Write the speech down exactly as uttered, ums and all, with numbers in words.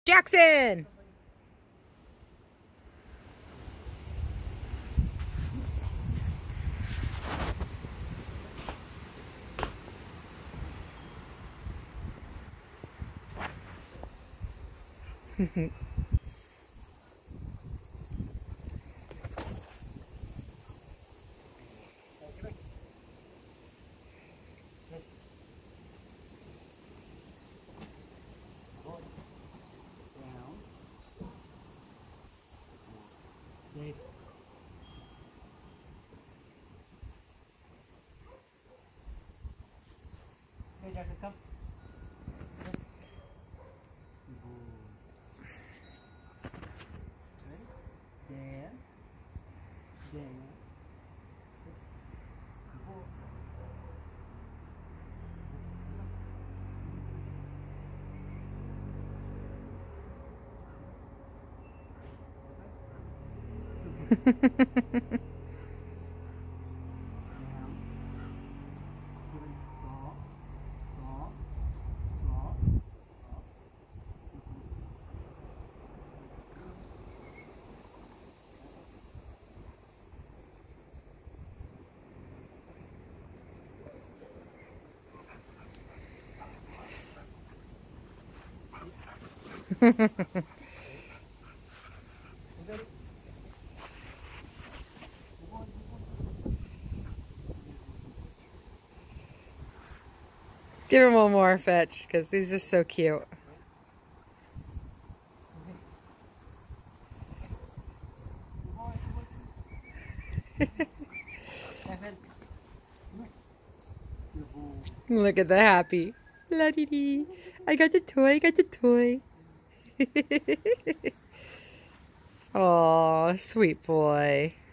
Jackson! Hey Jackson, come. Ready? Dance. Dance. Give him one more, Fetch, because these are so cute. Look at the happy. La dee dee. I got the toy, I got the toy. Oh, sweet boy.